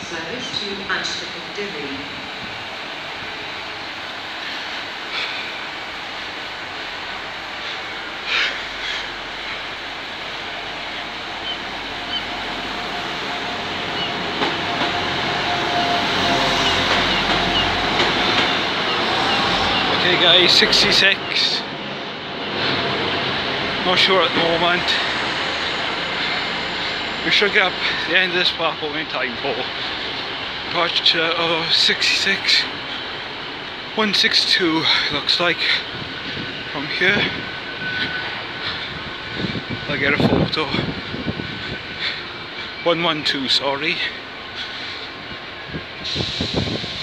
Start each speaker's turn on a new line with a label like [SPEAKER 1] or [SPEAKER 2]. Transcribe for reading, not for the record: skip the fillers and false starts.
[SPEAKER 1] service to Manchester Piccadilly.
[SPEAKER 2] Okay guys, 66. Not sure at the moment. We should get up the end of this platform in time for departure of 66. 162 looks like from here. I'll get a photo. 112, sorry.